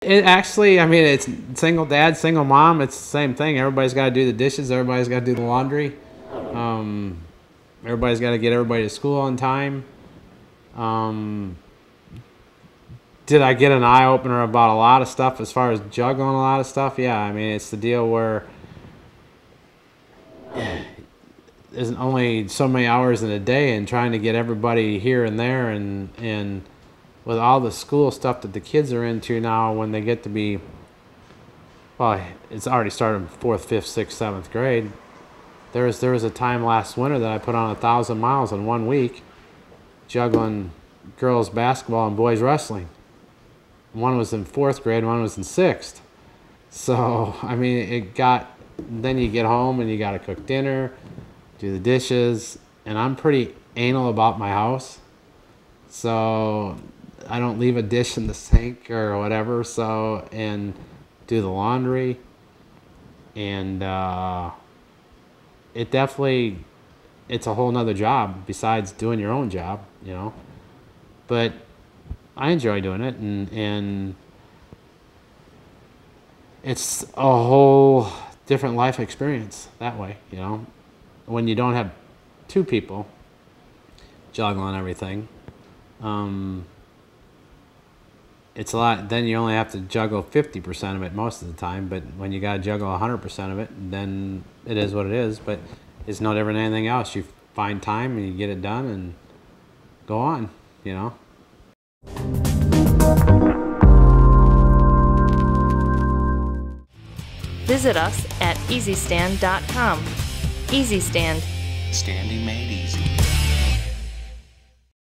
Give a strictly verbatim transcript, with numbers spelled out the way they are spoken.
it actually, I mean, it's single dad, single mom. It's the same thing. Everybody's got to do the dishes. Everybody's got to do the laundry. Um, everybody's got to get everybody to school on time. Um, did I get an eye opener about a lot of stuff as far as juggling a lot of stuff? Yeah, I mean, it's the deal where there's only so many hours in a day, and trying to get everybody here and there, and and with all the school stuff that the kids are into now, when they get to be, well, it's already started in fourth, fifth, sixth, seventh grade. There was there was a time last winter that I put on a thousand miles in one week, juggling girls basketball and boys wrestling. One was in fourth grade, one was in sixth. So I mean, it got. Then you get home and you got to cook dinner, do the dishes, and I'm pretty anal about my house, so I don't leave a dish in the sink or whatever. So, and do the laundry, and uh, it definitely, it's a whole nother job besides doing your own job, you know. But I enjoy doing it, and and it's a whole different life experience that way, you know. When you don't have two people juggling everything, um, it's a lot. Then you only have to juggle fifty percent of it most of the time. But when you got to juggle one hundred percent of it, then it is what it is. But it's no different than anything else. You find time and you get it done and go on, you know. Visit us at easy stand dot com. Easy Stand. Standing made easy.